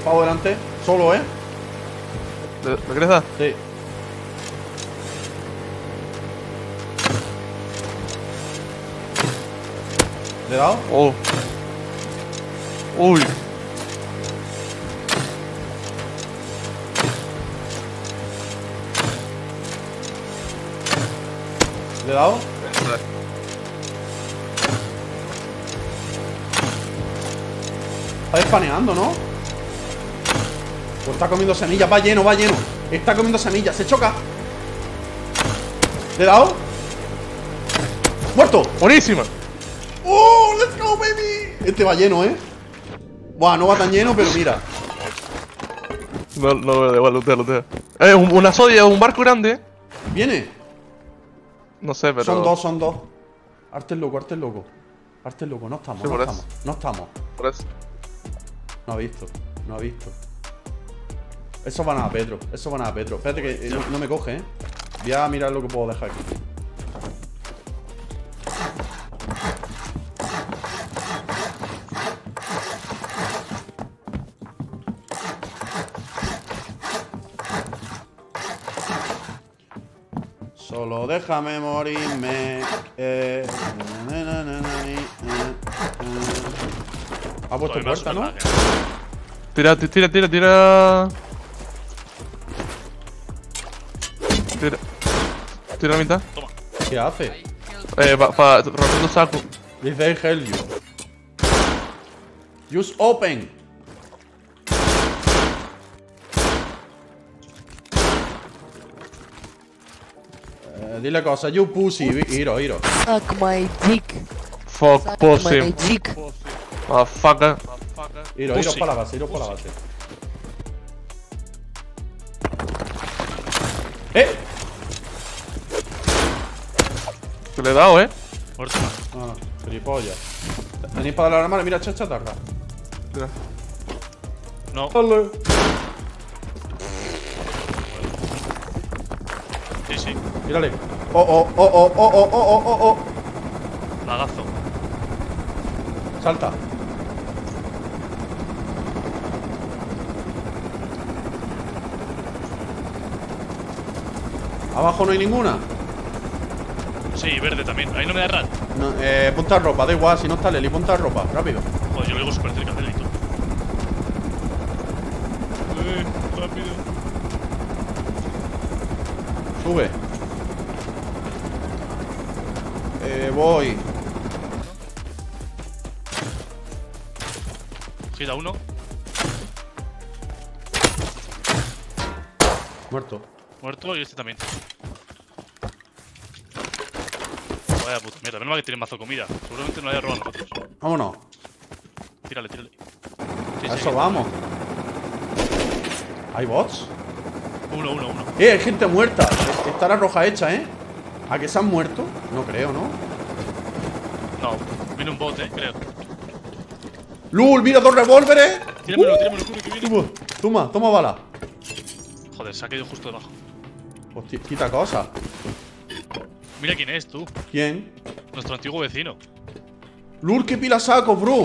Pavo delante. Solo, ¿Me quieres dar? Sí. ¿Le he dado? Oh. Uy. ¿Le he dado? Está despaneando, ¿no? Pues está comiendo semillas. Va lleno, va lleno. Está comiendo semillas. Se choca. ¿Le he dado? ¡Muerto! Buenísima. ¡Oh! ¡Let's go, baby! Este va lleno, ¿eh? Buah, no va tan lleno, pero mira. No, da igual, lootea. Una sodia, un barco grande. ¿Viene? No sé, pero. Son dos. Arte el loco, arte el loco. Arte el loco, no estamos, Sí, no por estamos. eso. No estamos. Por eso. No ha visto, no ha visto. Eso van a Pedro, eso van a Pedro. Espérate que no me coge, Voy a mirar lo que puedo dejar aquí. Solo déjame morirme. Ha puesto puerta, ¿no? Tira. Tira la mitad. Toma. ¿Qué hace? Rompiendo saco. Dice I help you. Use open. Dile cosa, you pussy, Hiro. Suck my dick. Fuck Suck pussy. my dick. Motherfucker. Hiro Pussy. para la base, Hiro para la base. Que le he dado, Muerto. No, gilipollas. Tenéis para dar la mano, mira, chatarra. Tira. No. Dale. Sí. Mírale. Oh. Lagazo. Salta. Abajo no hay ninguna. Sí, verde también. Ahí no me da rat. No, punta ropa, da igual, si no está Leli, punta ropa, rápido. Joder, yo lo digo súper cerca del delito. Rápido. Sube. Voy. Queda uno. Muerto. Muerto y este también. Vaya puta mierda. Menos mal que tienen mazo de comida. Seguramente no haya robado a nosotros. Vámonos. Tírale. A eso vamos. ¿Hay bots? Uno. Hay gente muerta. Está la roja hecha, ¿A que se han muerto? No creo, ¿no? No, viene un bot, creo. ¡Lul! ¡Mira, dos revólveres! Tíramelo, que viene. Toma bala. Joder, se ha caído justo debajo. Hostia, quita cosas. Mira quién es, tú. ¿Quién? Nuestro antiguo vecino. ¡Lul, qué pila saco, bro!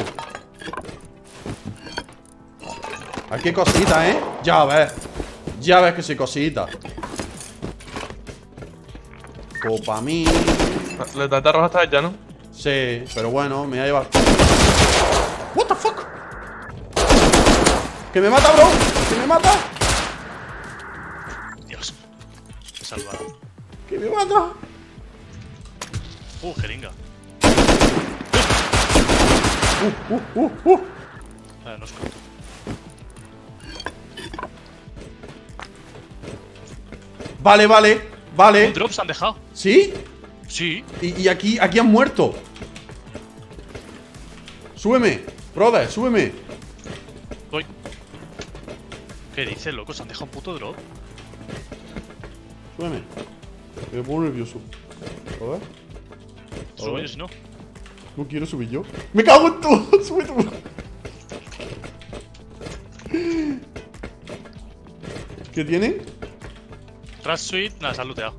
Aquí hay cositas, Ya ves que sí cositas. Copa mí. La tarta roja está ya, ¿no? Sí, pero bueno, me voy a llevar. What the fuck? ¡Que me mata, bro! ¡Que me mata! Dios. Me salvaron. ¡Que me mata! Jeringa. Vale, nos corto. Vale. ¿Un drop se han dejado? ¿Sí? Sí. Y aquí han muerto. Súbeme, brother, súbeme. Voy. ¿Qué dices, loco? ¿Se han dejado un puto drop? Súbeme. Me pongo nervioso. A ver. Subo yo si no. No quiero subir yo. ¡Me cago en todo! ¡Sube tú! ¿Qué tienen? Rush Suite, nada, se han looteado.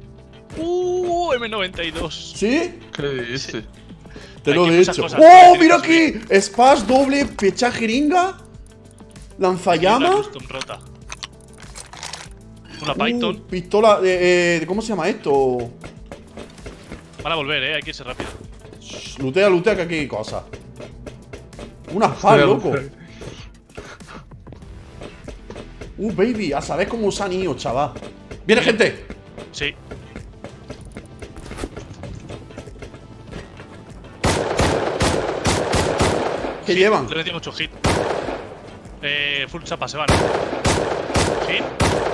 M92. ¿Sí? ¿Qué dices? Te Aquí lo hay he muchas hecho. cosas, ¡Oh, tiene mira que aquí! Spas doble, pecha jeringa. ¿Lanzallamas? Una custom rota. Una Python. Pistola ¿cómo se llama esto? Van a volver, hay que irse rápido. Lootea, lootea, que aquí hay cosas. Una paz, loco. Baby, a saber cómo usan IO, chaval. ¡Viene gente! Sí. ¿Qué llevan? Le metí mucho hit. Full chapa, se van. Hit.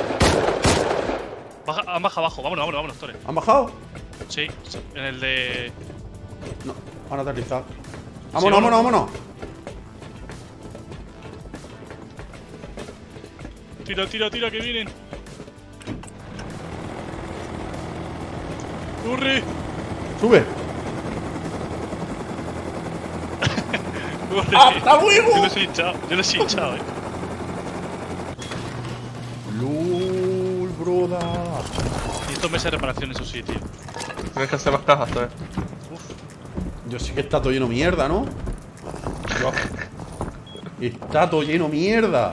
Han bajado abajo. Vámonos, Tore. ¿Han bajado? Sí, en el de. No, van a aterrizar. Vámonos. Tira, que vienen. ¡Corre! ¡Sube! ¡Corre! ¡Hasta luego! Yo los he hinchado, LOL, broda. Y estos meses de reparación, eso sí, tío. Tienes que hacer las cajas, ¿sabes? Yo sé que está todo lleno de mierda, ¿no? Está todo lleno de mierda.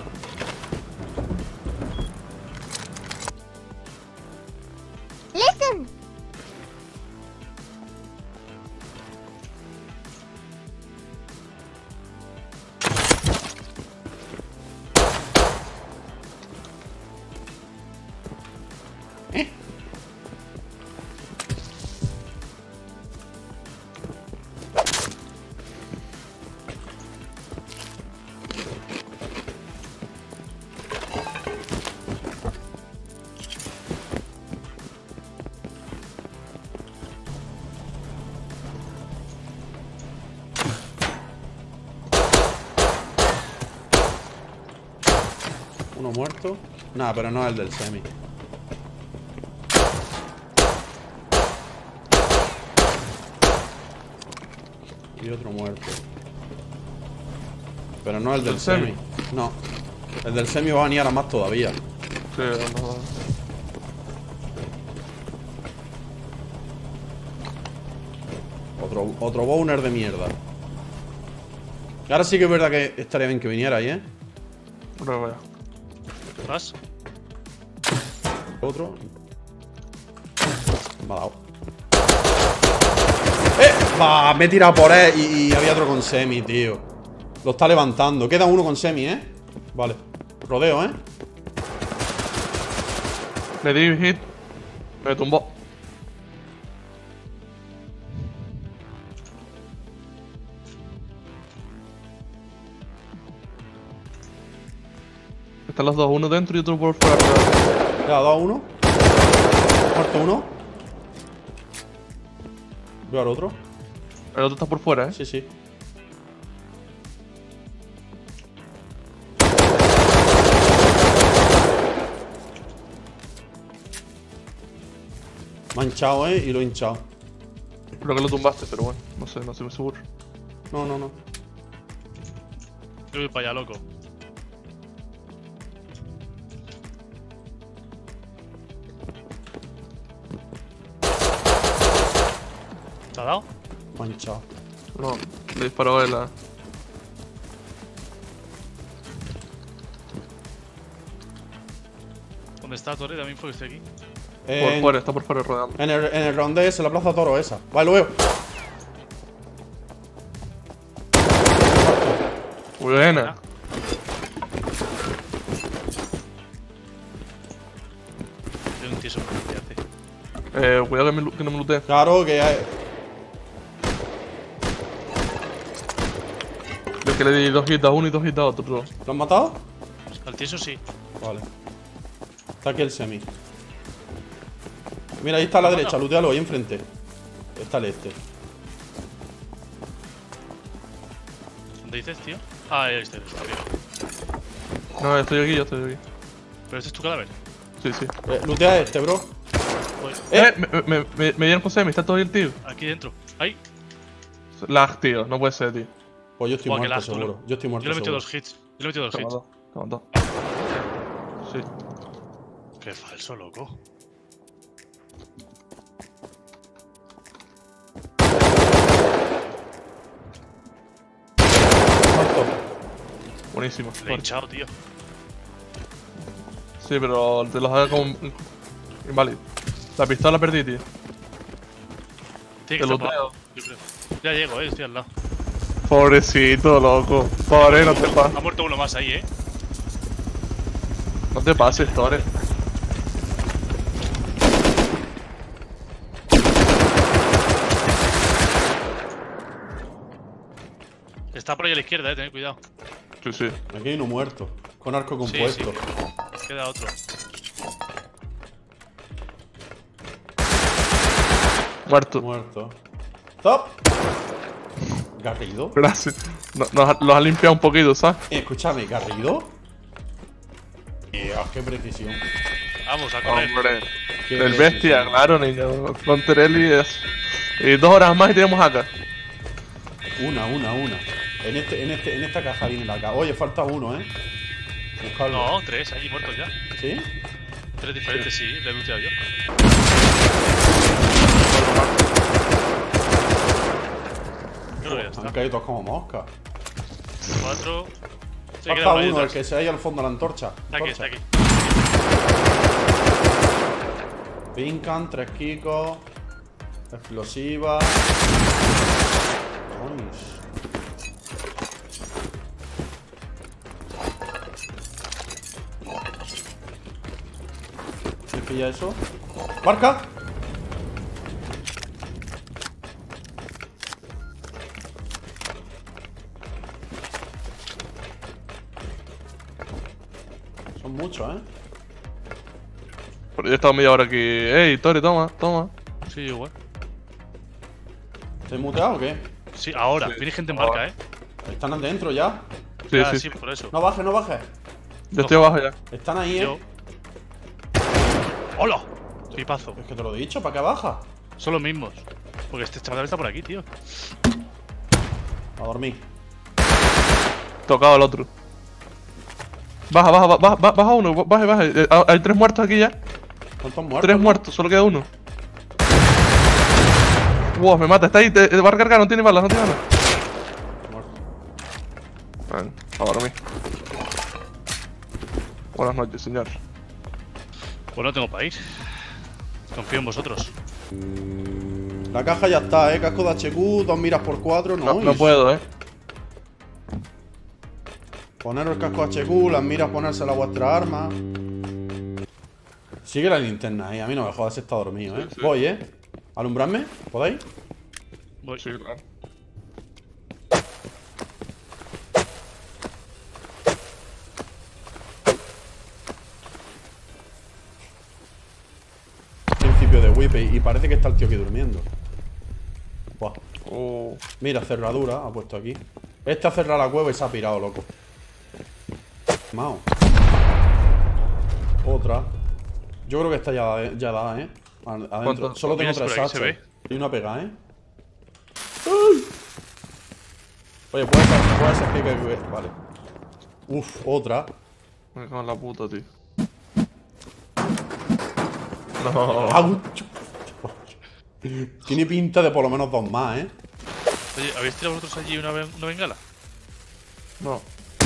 Listen. Uno muerto. Nada, pero no es el del semi. Y otro muerto. Pero no el del semi. No. El del semi va a venir a más todavía. Sí, no. Otro boner de mierda. Y ahora sí que es verdad que estaría bien que viniera ahí, ¿eh? Pero vaya. ¿Vas? Otro. Me ha dado. ¡Eh! Va, me he tirado por él y había otro con semi, tío. Lo está levantando. Queda uno con semi, ¿eh? Vale. Rodeo, ¿eh? Le di hit. Me tumbó. Están los dos, uno dentro y otro por fuera. Le ha dado uno. Muerto uno. Veo al otro. El otro está por fuera, Sí, sí. Me ha hinchado, y lo he hinchado. Creo que lo tumbaste, pero bueno, no sé, no estoy muy seguro. No. Yo voy para allá, loco. ¿Te ha dado? Me ha hinchado. No, le disparó él a... ¿Dónde está Torre? También fue que estoy aquí. Por fuera, está por fuera rodeando. En el round ese, en la plaza Toro esa. Vale, lo veo. Muy buena. Yo un tieso por fíjate. Cuidado que no me lutee. Claro que hay... Yo es que le di 2 hits a uno y 2 hits a otro. ¿Lo han matado? Al tieso sí. Vale. Está aquí el semi. Mira, ahí está a la derecha, lootealo ahí enfrente. Está el este. ¿Dónde dices, tío? Ah, ahí está, tío. No, estoy aquí, yo estoy aquí. ¿Pero este es tu cadáver? Sí, sí. Lootea a este, bro. Pues, Me dieron con semi, está todo ahí el tío. aquí dentro. Ahí. Lag, tío, no puede ser, tío. Pues yo estoy Buah, qué muerto, lag, tú, seguro. Yo estoy muerto, Yo le he metido seguro. 2 hits. Yo le he metido 2 Te hits. mató, te mató. Sí. Qué falso, loco. Muerto. Buenísimo. Le he hinchado, tío. Sí, pero te los haga como inválido. La pistola perdí, tío. Tiene Te que lo estar creo. yo creo. Ya llego, estoy al lado. Pobrecito, loco. Pobre, no te pases. Ha muerto uno más ahí, No te pases, Tore. Está por ahí a la izquierda, tened cuidado. Sí, sí. Aquí hay uno muerto. Con arco compuesto. Sí. Queda otro. Muerto. Muerto. ¡Stop! ¿Garrido? Gracias. Los ha limpiado un poquito, ¿sabes? Escúchame, ¿Garrido? Dios, qué precisión. Vamos a correr. Hombre. Qué El precisión. bestia, claro, niño. Con Terelli es. Y 2 horas más y tenemos acá. Una. En esta caja viene la caja. Oye, falta uno, ¿eh? Buscarlo. No, 3 allí muertos ya. ¿Sí? 3 diferentes, sí, le he luteado yo. Yo creo que ya Han está. caído todos como moscas. 4. Se Falta queda por ahí uno, el detrás. que se halla al fondo de la antorcha. Está aquí, está aquí. Pincan, 3 kikos. Explosiva. Coños. ¿Se pilla eso? ¡Marca! Son muchos, ¿eh? Pero yo he estado media hora aquí. Ey, Tore, toma. Sí, igual. ¿Estáis muteado o qué? Sí, ahora. Sí. Viene gente en barca, ¿Están adentro ya? Sí, Ya, sí. sí, por eso. No bajes, no bajes. Yo estoy abajo ya. Están ahí, Yo. ¿eh? ¡Hola! Pipazo. Es que te lo he dicho, ¿para qué baja? Son los mismos. Porque este chaval está por aquí, tío. A dormir. Tocado al otro. Baja uno, baja. Hay 3 muertos aquí ya. ¿Cuántos muertos? 3 muertos, solo queda uno. Wow, me mata, está ahí, te va a recargar, no tiene balas. Muerto. Ven, a dormir. Buenas noches, señor. Pues no tengo para ir. Confío en vosotros. La caja ya está, ¿eh? Casco de HQ, 2 miras por 4, no. No puedo, Poneros el casco HQ, las miras ponérsela a vuestra arma. Sigue la linterna ahí, a mí no me jodas si está dormido, ¿eh? Sí, sí. Voy, ¿eh? ¿Alumbradme? ¿Podéis? Voy. Sí, claro. Principio de whip y parece que está el tío aquí durmiendo. Buah. Oh. Mira, cerradura ha puesto aquí. Este ha cerrado la cueva y se ha pirado, loco. Mao. Otra. Yo creo que esta ya da, ¿eh? Adentro. ¿Cuánto? Solo tengo Vienes por 3 aquí, se hachas. ve. Y una pega, ¿eh? ¡Ay! Oye, puede ser que... Vale. Uf, otra. Me cago en la puta, tío. No. Au. Tiene pinta de por lo menos 2 más, ¿eh? Oye, ¿habéis tirado vosotros allí una bengala? No.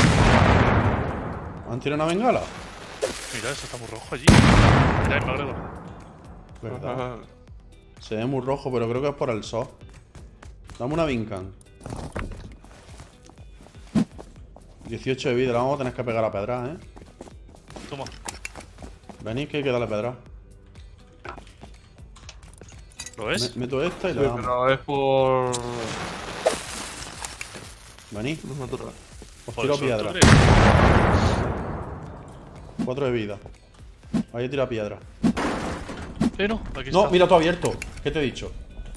¿Han tirado una bengala? Mira, eso está muy rojo allí. Mira, me agrego. Verdad. Se ve muy rojo, pero creo que es por el sol. Dame una Vincan. 18 de vida, la vamos a tener que pegar a pedra, ¿eh? Toma. Venid que hay que darle pedra. ¿Lo ves? Meto esta y le Sí, damos. pero es por. Venid, Luz natural. os Por tiro el sol, piedra. ¿tú crees? 4 de vida. Ahí tira piedra. No, aquí No, está. mira, todo abierto. ¿Qué te he dicho?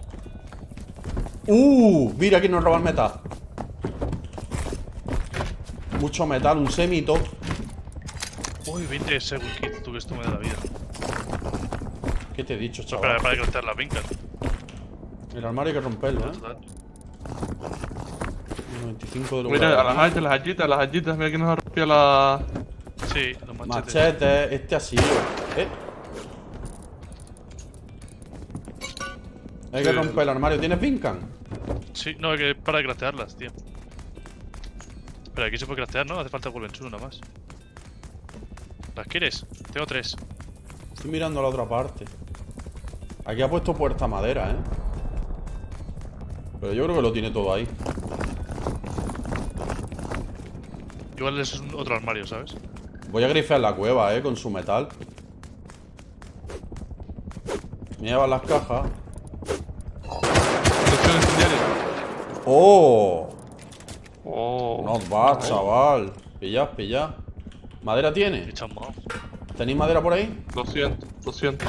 Mira aquí nos roba el metal. Mucho metal, un semito. Uy, 20 según kit, tú que esto me da la vida. ¿Qué te he dicho, Espera, chaval? para craftear las vincas. El armario hay que romperlo, ¿eh? Total. 95 de Mira, a lugar. las hachitas, mira que nos ha rompido la. Sí, los machetes. Machete, este ha sido. Hay que Sí. romper el armario. ¿Tienes Vincan? Sí, no, hay que para craftearlas, tío. Pero aquí se puede craftear, ¿no? Hace falta Golden Tool nada más. ¿Las quieres? Tengo 3. Estoy mirando a la otra parte. Aquí ha puesto puerta madera, ¿eh? Pero yo creo que lo tiene todo ahí. Igual es otro armario, ¿sabes? Voy a grifear la cueva, con su metal. Me llevan las cajas. Protección incendiaria. ¡Oh! Oh. Not bad, chaval. Pillad, pillad. ¿Madera tiene? Qué chambao. ¿Tenéis madera por ahí? 200.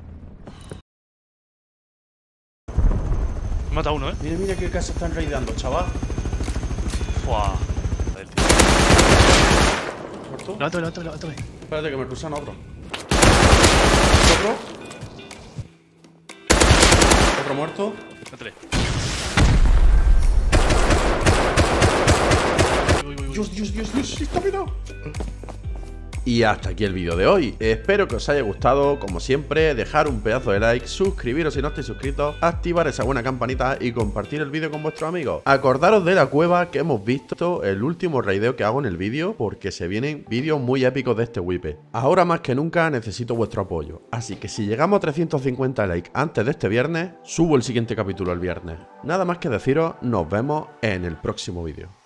Me mata uno, ¿eh? Mira, mira qué casa están raideando, chaval. Fua. Joder, tío. ¿Muerto? Levántame. Espérate que me cruzan otro. ¿Otro? ¿Otro muerto? Levántale. Dios, está pegado. Y hasta aquí el vídeo de hoy. Espero que os haya gustado. Como siempre, dejar un pedazo de like, suscribiros si no estáis suscritos, activar esa buena campanita y compartir el vídeo con vuestros amigos. Acordaros de la cueva que hemos visto, el último raideo que hago en el vídeo, porque se vienen vídeos muy épicos de este wipe. Ahora más que nunca necesito vuestro apoyo, así que si llegamos a 350 likes antes de este viernes, subo el siguiente capítulo el viernes. Nada más que deciros, nos vemos en el próximo vídeo.